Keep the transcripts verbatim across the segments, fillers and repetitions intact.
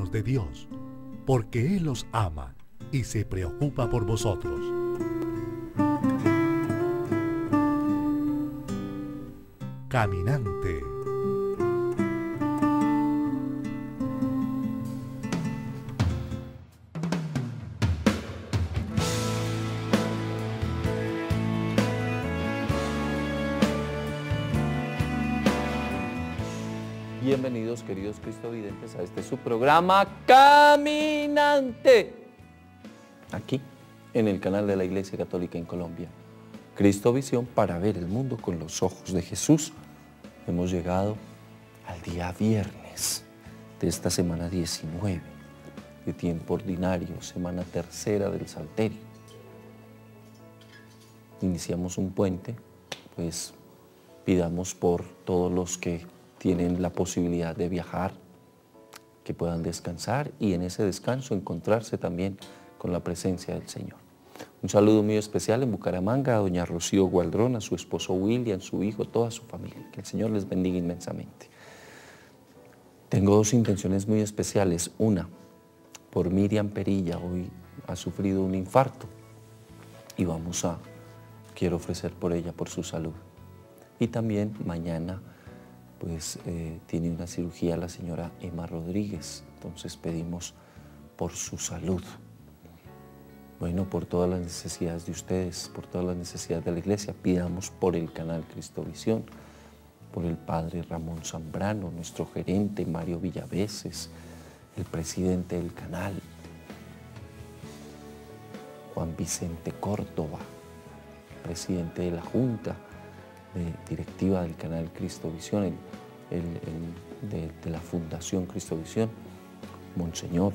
manos de Dios, porque Él los ama y se preocupa por vosotros. Caminante. Bienvenidos, queridos cristovidentes, a este su programa Caminante, aquí en el canal de la Iglesia Católica en Colombia, Cristovisión, para ver el mundo con los ojos de Jesús. Hemos llegado al día viernes de esta semana diecinueve de tiempo ordinario, semana tercera del Salterio. Iniciamos un puente, pues pidamos por todos los que tienen la posibilidad de viajar, que puedan descansar y en ese descanso encontrarse también con la presencia del Señor. Un saludo muy especial en Bucaramanga a doña Rocío Gualdrón, a su esposo William, su hijo, toda su familia. Que el Señor les bendiga inmensamente. Tengo dos intenciones muy especiales. Una, por Miriam Perilla, hoy ha sufrido un infarto y vamos a, quiero ofrecer por ella, por su salud. Y también mañana pues eh, tiene una cirugía la señora Emma Rodríguez, entonces pedimos por su salud. Bueno, por todas las necesidades de ustedes, por todas las necesidades de la iglesia, pidamos por el canal Cristovisión, por el padre Ramón Zambrano, nuestro gerente Mario Villaveses, el presidente del canal, Juan Vicente Córdoba, presidente de la Junta de directiva del canal Cristovisión, el, el, el, de, de la Fundación Cristovisión, Monseñor,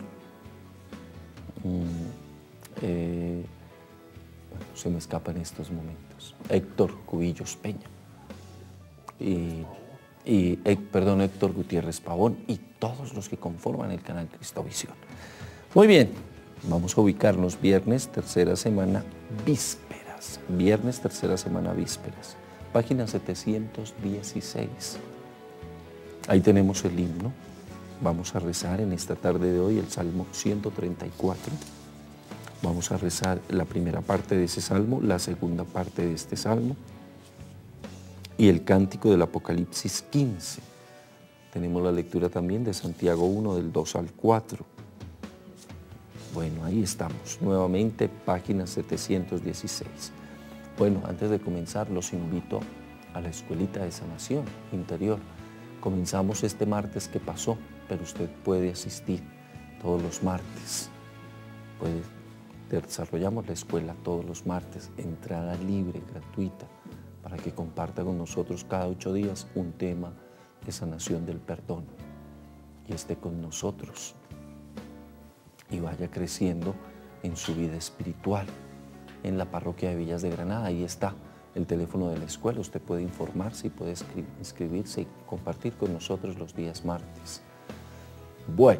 mm, eh, bueno, se me escapa en estos momentos, Héctor Cubillos Peña, y, y eh, perdón, Héctor Gutiérrez Pavón y todos los que conforman el canal Cristovisión. Muy bien, vamos a ubicarnos viernes, tercera semana, vísperas, viernes, tercera semana, vísperas. Página setecientos dieciséis. Ahí tenemos el himno. Vamos a rezar en esta tarde de hoy el Salmo ciento treinta y cuatro. Vamos a rezar la primera parte de ese salmo, la segunda parte de este salmo y el cántico del Apocalipsis quince. Tenemos la lectura también de Santiago uno, del dos al cuatro. Bueno, ahí estamos. Nuevamente, página setecientos dieciséis. Bueno, antes de comenzar, los invito a la Escuelita de Sanación Interior. Comenzamos este martes que pasó, pero usted puede asistir todos los martes. Puede, desarrollamos la escuela todos los martes, entrada libre, gratuita, para que comparta con nosotros cada ocho días un tema de sanación del perdón y esté con nosotros y vaya creciendo en su vida espiritual. En la parroquia de Villas de Granada, ahí está el teléfono de la escuela, usted puede informarse y puede inscribirse y compartir con nosotros los días martes. Bueno,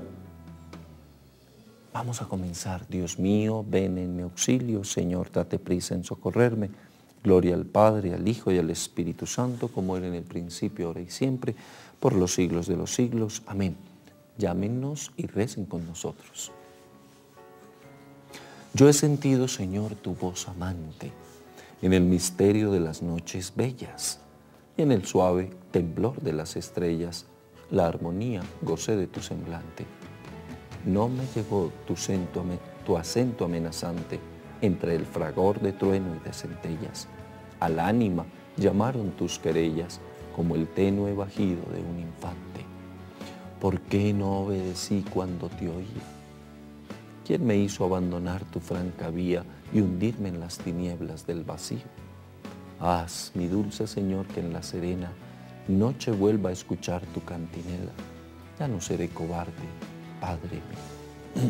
vamos a comenzar. Dios mío, ven en mi auxilio, Señor, date prisa en socorrerme. Gloria al Padre, al Hijo y al Espíritu Santo, como era en el principio, ahora y siempre, por los siglos de los siglos. Amén. Llámenos y recen con nosotros. Yo he sentido, Señor, tu voz amante, en el misterio de las noches bellas, y en el suave temblor de las estrellas, la armonía gocé de tu semblante. No me llegó tu acento, tu acento amenazante, entre el fragor de trueno y de centellas. Al ánima llamaron tus querellas, como el tenue bajido de un infante. ¿Por qué no obedecí cuando te oí? ¿Quién me hizo abandonar tu franca vía y hundirme en las tinieblas del vacío? Haz, mi dulce Señor, que en la serena noche vuelva a escuchar tu cantinela. Ya no seré cobarde, Padre mío.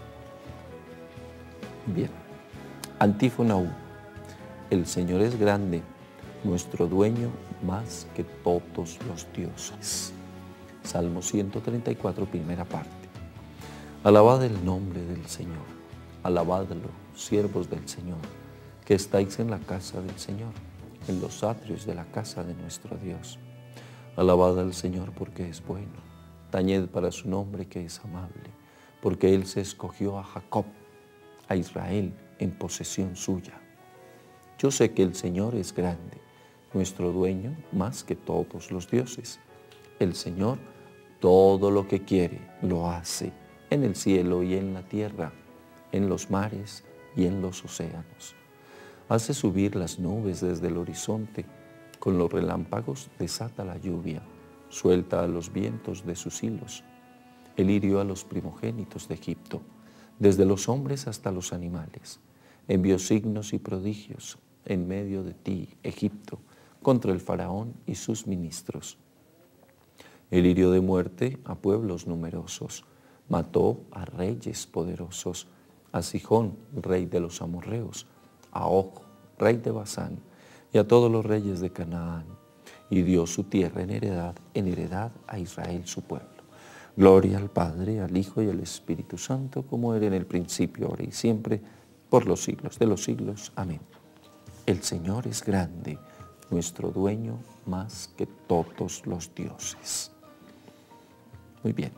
Bien, antífona uno. El Señor es grande, nuestro dueño más que todos los dioses. Salmo ciento treinta y cuatro, primera parte. Alabad el nombre del Señor, alabadlo, siervos del Señor, que estáis en la casa del Señor, en los atrios de la casa de nuestro Dios. Alabad al Señor porque es bueno, tañed para su nombre que es amable, porque Él se escogió a Jacob, a Israel, en posesión suya. Yo sé que el Señor es grande, nuestro dueño más que todos los dioses. El Señor todo lo que quiere lo hace, en el cielo y en la tierra, en los mares y en los océanos. Hace subir las nubes desde el horizonte, con los relámpagos desata la lluvia, suelta a los vientos de sus hilos. Él hirió a los primogénitos de Egipto, desde los hombres hasta los animales. Envió signos y prodigios en medio de ti, Egipto, contra el faraón y sus ministros. Él hirió de muerte a pueblos numerosos, mató a reyes poderosos, a Sihón, rey de los amorreos, a Og, rey de Basán, y a todos los reyes de Canaán, y dio su tierra en heredad, en heredad a Israel su pueblo. Gloria al Padre, al Hijo y al Espíritu Santo, como era en el principio, ahora y siempre, por los siglos de los siglos. Amén. El Señor es grande, nuestro dueño más que todos los dioses. Muy bien.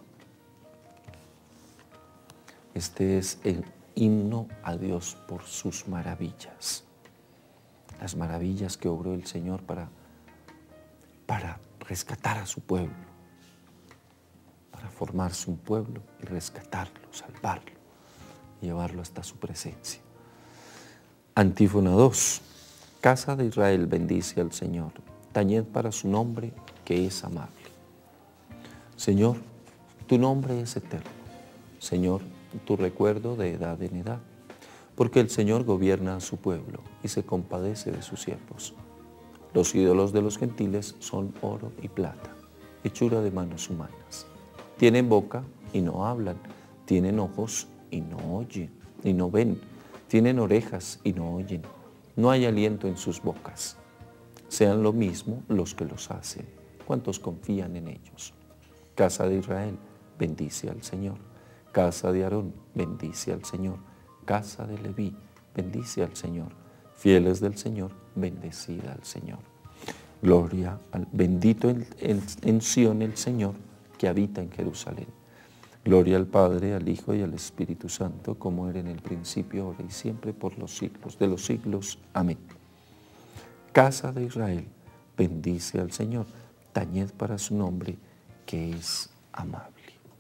Este es el himno a Dios por sus maravillas. Las maravillas que obró el Señor para, para rescatar a su pueblo, para formarse un pueblo y rescatarlo, salvarlo, y llevarlo hasta su presencia. Antífona dos. Casa de Israel, bendice al Señor. Tañed para su nombre, que es amable. Señor, tu nombre es eterno. Señor, tu recuerdo de edad en edad. Porque el Señor gobierna a su pueblo y se compadece de sus siervos. Los ídolos de los gentiles son oro y plata, hechura de manos humanas. Tienen boca y no hablan, tienen ojos y no oyen, y no ven, tienen orejas y no oyen, no hay aliento en sus bocas. Sean lo mismo los que los hacen, cuantos confían en ellos. Casa de Israel, bendice al Señor. Casa de Aarón, bendice al Señor. Casa de Leví, bendice al Señor. Fieles del Señor, bendecida al Señor. Gloria al bendito en, en, en Sión el Señor, que habita en Jerusalén. Gloria al Padre, al Hijo y al Espíritu Santo, como era en el principio, ahora y siempre, por los siglos de los siglos. Amén. Casa de Israel, bendice al Señor. Tañed para su nombre, que es amable.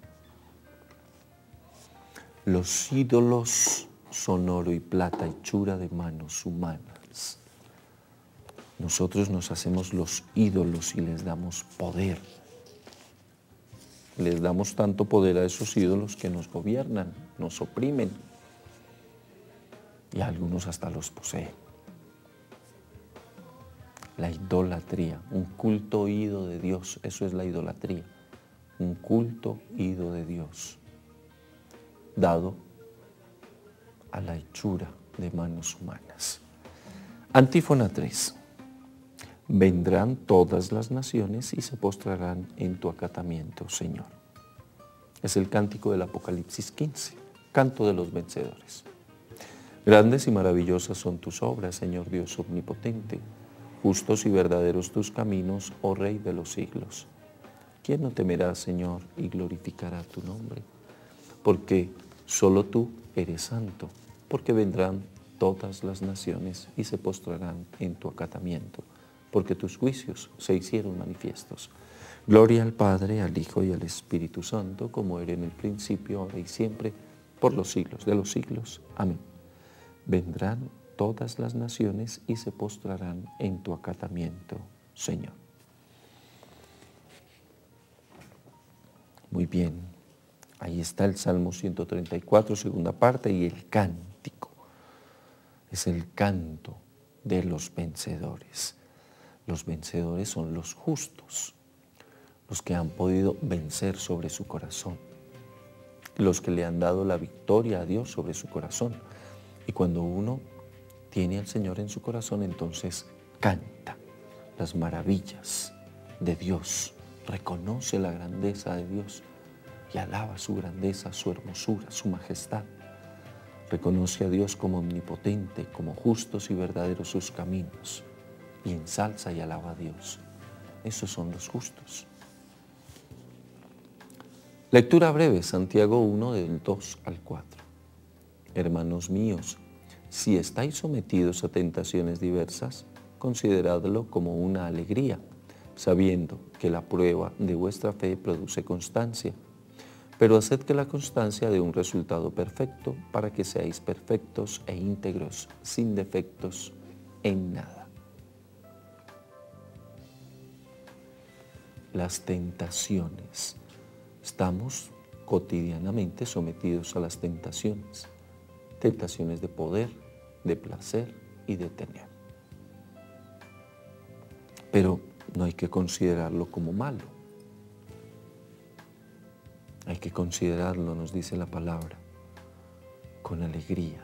Los ídolos son oro y plata, hechura de manos humanas. Nosotros nos hacemos los ídolos y les damos poder. Les damos tanto poder a esos ídolos que nos gobiernan, nos oprimen y algunos hasta los poseen. La idolatría, un culto oído de Dios, eso es la idolatría, un culto oído de Dios, dado a la hechura de manos humanas. Antífona tres. Vendrán todas las naciones y se postrarán en tu acatamiento, Señor. Es el cántico del Apocalipsis quince, canto de los vencedores. Grandes y maravillosas son tus obras, Señor Dios omnipotente, justos y verdaderos tus caminos, oh Rey de los siglos. ¿Quién no temerá, Señor, y glorificará tu nombre? Porque solo tú eres santo, porque vendrán todas las naciones y se postrarán en tu acatamiento, porque tus juicios se hicieron manifiestos. Gloria al Padre, al Hijo y al Espíritu Santo, como era en el principio, ahora y siempre, por los siglos de los siglos. Amén. Vendrán todas las naciones y se postrarán en tu acatamiento, Señor. Muy bien, ahí está el Salmo ciento treinta y cuatro, segunda parte, y el cántico. Es el canto de los vencedores. Los vencedores son los justos, los que han podido vencer sobre su corazón, los que le han dado la victoria a Dios sobre su corazón. Y cuando uno tiene al Señor en su corazón, entonces canta las maravillas de Dios, reconoce la grandeza de Dios y alaba su grandeza, su hermosura, su majestad. Reconoce a Dios como omnipotente, como justos y verdaderos sus caminos, y ensalza y alaba a Dios. Esos son los justos. Lectura breve, Santiago uno, del dos al cuatro. Hermanos míos, si estáis sometidos a tentaciones diversas, consideradlo como una alegría, sabiendo que la prueba de vuestra fe produce constancia. Pero haced que la constancia dé un resultado perfecto, para que seáis perfectos e íntegros, sin defectos en nada. Las tentaciones. Estamos cotidianamente sometidos a las tentaciones. Tentaciones de poder, de placer y de tener. Pero no hay que considerarlo como malo. Hay que considerarlo, nos dice la palabra, con alegría.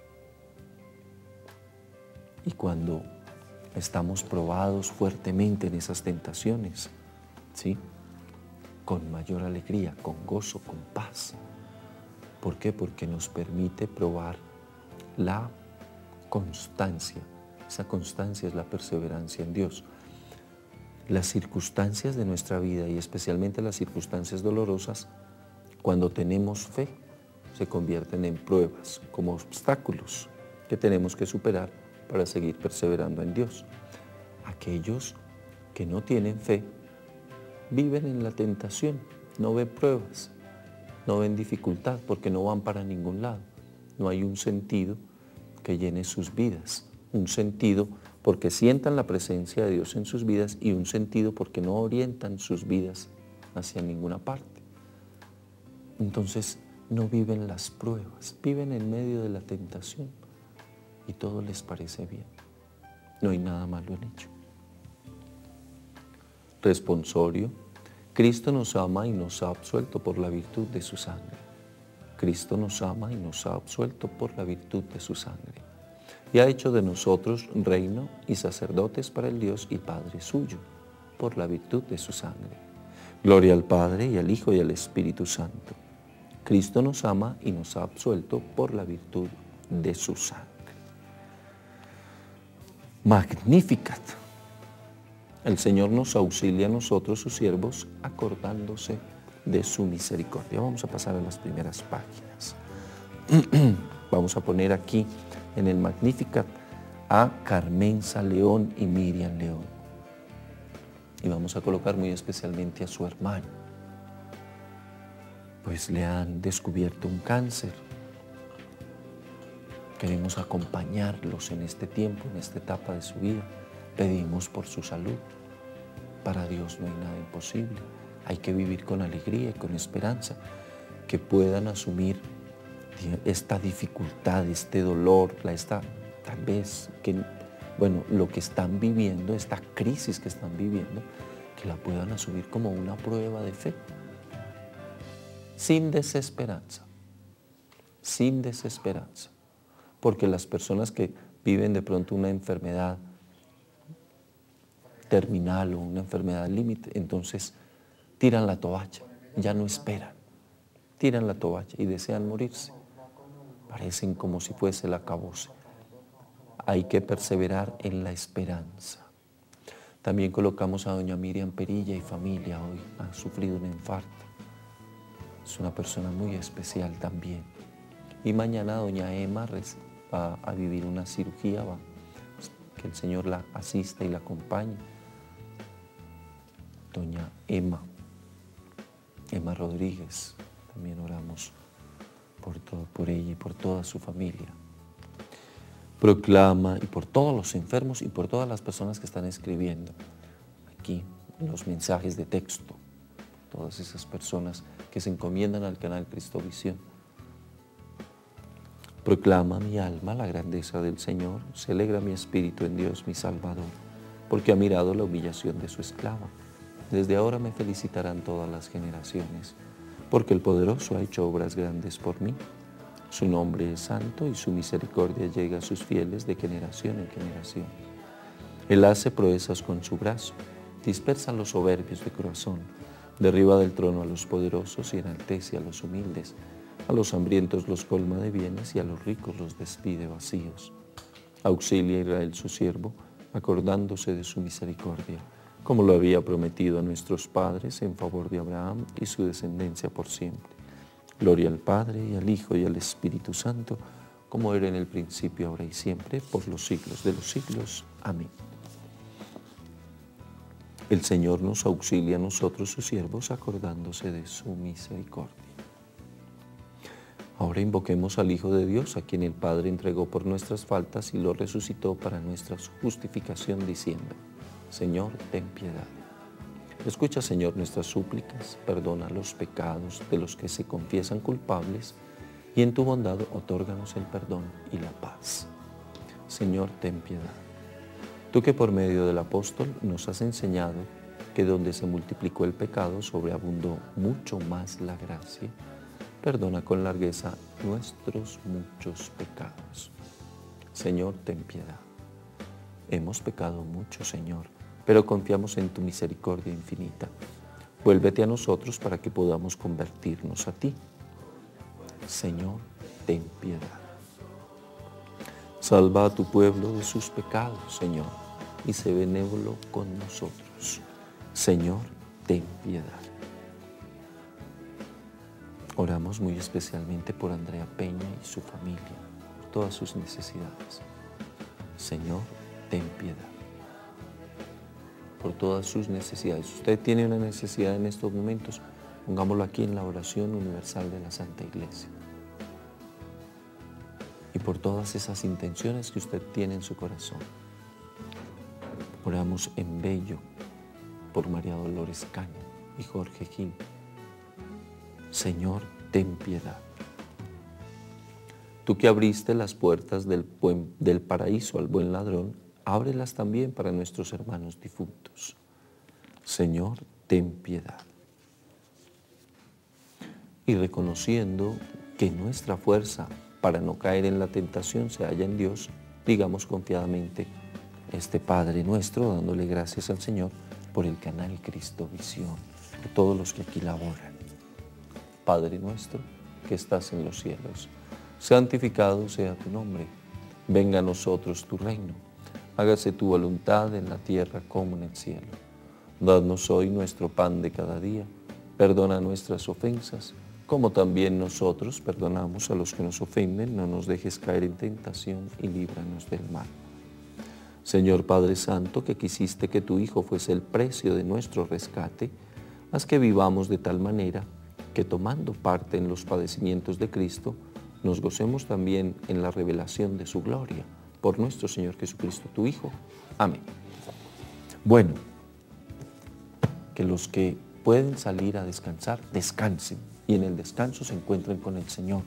Y cuando estamos probados fuertemente en esas tentaciones, ¿sí?, con mayor alegría, con gozo, con paz. ¿Por qué? Porque nos permite probar la constancia. Esa constancia es la perseverancia en Dios. Las circunstancias de nuestra vida, y especialmente las circunstancias dolorosas, cuando tenemos fe, se convierten en pruebas, como obstáculos que tenemos que superar para seguir perseverando en Dios. Aquellos que no tienen fe viven en la tentación, no ven pruebas, no ven dificultad, porque no van para ningún lado. No hay un sentido que llene sus vidas, un sentido porque sientan la presencia de Dios en sus vidas y un sentido porque no orientan sus vidas hacia ninguna parte. Entonces no viven las pruebas, viven en medio de la tentación y todo les parece bien. No hay nada malo en ello. Responsorio. Cristo nos ama y nos ha absuelto por la virtud de su sangre. Cristo nos ama y nos ha absuelto por la virtud de su sangre. Y ha hecho de nosotros reino y sacerdotes para el Dios y Padre suyo, por la virtud de su sangre. Gloria al Padre y al Hijo y al Espíritu Santo. Cristo nos ama y nos ha absuelto por la virtud de su sangre. Magnificat. El Señor nos auxilia a nosotros, sus siervos, acordándose de su misericordia. Vamos a pasar a las primeras páginas. Vamos a poner aquí en el Magnificat a Carmenza León y Miriam León. Y vamos a colocar muy especialmente a su hermano. Pues le han descubierto un cáncer. Queremos acompañarlos en este tiempo, en esta etapa de su vida. Pedimos por su salud. Para Dios no hay nada imposible. Hay que vivir con alegría y con esperanza, que puedan asumir esta dificultad, este dolor, esta, tal vez, que, bueno, lo que están viviendo, esta crisis que están viviendo, que la puedan asumir como una prueba de fe, sin desesperanza, sin desesperanza, porque las personas que viven de pronto una enfermedad terminal o una enfermedad límite, entonces tiran la toalla, ya no esperan, tiran la toalla y desean morirse. Parecen como si fuese el acabose. Hay que perseverar en la esperanza. También colocamos a doña Miriam Perilla y familia hoy. Ha sufrido un infarto. Es una persona muy especial también. Y mañana doña Emma va a vivir una cirugía, va, que el Señor la asista y la acompañe. Doña Emma, Emma Rodríguez, también oramos por, todo, por ella y por toda su familia. Proclama, y por todos los enfermos y por todas las personas que están escribiendo aquí los mensajes de texto, todas esas personas que se encomiendan al canal Cristovisión. Proclama mi alma la grandeza del Señor, se alegra mi espíritu en Dios mi Salvador, porque ha mirado la humillación de su esclava. Desde ahora me felicitarán todas las generaciones, porque el Poderoso ha hecho obras grandes por mí. Su nombre es santo y su misericordia llega a sus fieles de generación en generación. Él hace proezas con su brazo, dispersa a los soberbios de corazón, derriba del trono a los poderosos y enaltece a los humildes. A los hambrientos los colma de bienes y a los ricos los despide vacíos. Auxilia a Israel su siervo, acordándose de su misericordia, como lo había prometido a nuestros padres en favor de Abraham y su descendencia por siempre. Gloria al Padre, y al Hijo, y al Espíritu Santo, como era en el principio, ahora y siempre, por los siglos de los siglos. Amén. El Señor nos auxilia a nosotros, sus siervos, acordándose de su misericordia. Ahora invoquemos al Hijo de Dios, a quien el Padre entregó por nuestras faltas y lo resucitó para nuestra justificación, diciendo: Señor, ten piedad. Escucha, Señor, nuestras súplicas, perdona los pecados de los que se confiesan culpables, y en tu bondad otórganos el perdón y la paz. Señor, ten piedad. Tú que por medio del apóstol nos has enseñado que donde se multiplicó el pecado sobreabundó mucho más la gracia, perdona con largueza nuestros muchos pecados. Señor, ten piedad. Hemos pecado mucho, Señor, pero confiamos en tu misericordia infinita. Vuélvete a nosotros para que podamos convertirnos a ti. Señor, ten piedad. Salva a tu pueblo de sus pecados, Señor, y sé benévolo con nosotros. Señor, ten piedad. Oramos muy especialmente por Andrea Peña y su familia, por todas sus necesidades. Señor, ten piedad. Por todas sus necesidades. Si usted tiene una necesidad en estos momentos, pongámoslo aquí en la oración universal de la Santa Iglesia. Y por todas esas intenciones que usted tiene en su corazón. Oramos en Bello por María Dolores Caña y Jorge Gil. Señor, ten piedad. Tú que abriste las puertas del, buen, del paraíso al buen ladrón, ábrelas también para nuestros hermanos difuntos. Señor, ten piedad. Y reconociendo que nuestra fuerza para no caer en la tentación se halla en Dios, digamos confiadamente este Padre nuestro, dándole gracias al Señor por el canal Cristo Visión, por todos los que aquí laboran. Padre nuestro, que estás en los cielos, santificado sea tu nombre. Venga a nosotros tu reino. Hágase tu voluntad en la tierra como en el cielo. Danos hoy nuestro pan de cada día. Perdona nuestras ofensas, como también nosotros perdonamos a los que nos ofenden. No nos dejes caer en tentación y líbranos del mal. Señor Padre Santo, que quisiste que tu Hijo fuese el precio de nuestro rescate, haz que vivamos de tal manera que, tomando parte en los padecimientos de Cristo, nos gocemos también en la revelación de su gloria. Por nuestro Señor Jesucristo, tu Hijo. Amén. Bueno, que los que pueden salir a descansar, descansen, y en el descanso se encuentren con el Señor.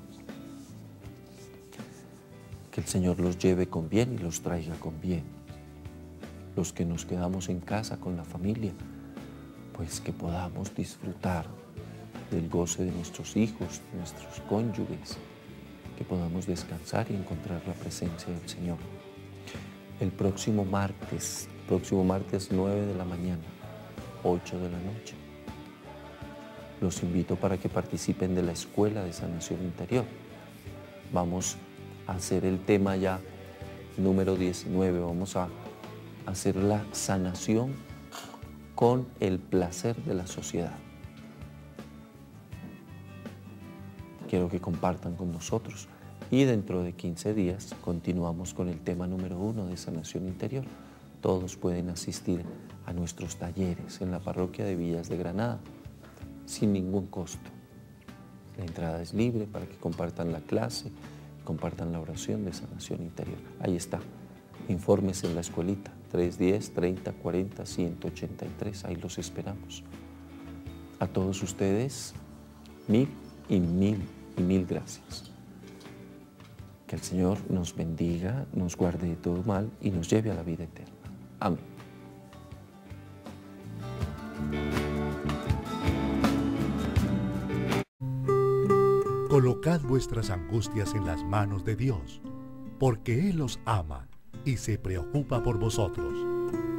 Que el Señor los lleve con bien y los traiga con bien. Los que nos quedamos en casa con la familia, pues que podamos disfrutar del goce de nuestros hijos, de nuestros cónyuges, que podamos descansar y encontrar la presencia del Señor. El próximo martes, próximo martes nueve de la mañana, ocho de la noche, los invito para que participen de la Escuela de Sanación Interior. Vamos a hacer el tema ya número diecinueve, vamos a hacer la sanación con el placer de la sociedad. Quiero que compartan con nosotros y dentro de quince días continuamos con el tema número uno de sanación interior. Todos pueden asistir a nuestros talleres en la parroquia de Villas de Granada sin ningún costo. La entrada es libre para que compartan la clase, compartan la oración de sanación interior. Ahí está. Informes en la escuelita, tres uno cero, treinta, cuarenta, ciento ochenta y tres. Ahí los esperamos. A todos ustedes, mil y mil y mil gracias. Que el Señor nos bendiga, nos guarde de todo mal y nos lleve a la vida eterna. Amén. Colocad vuestras angustias en las manos de Dios, porque Él os ama y se preocupa por vosotros.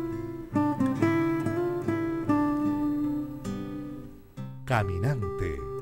Caminante.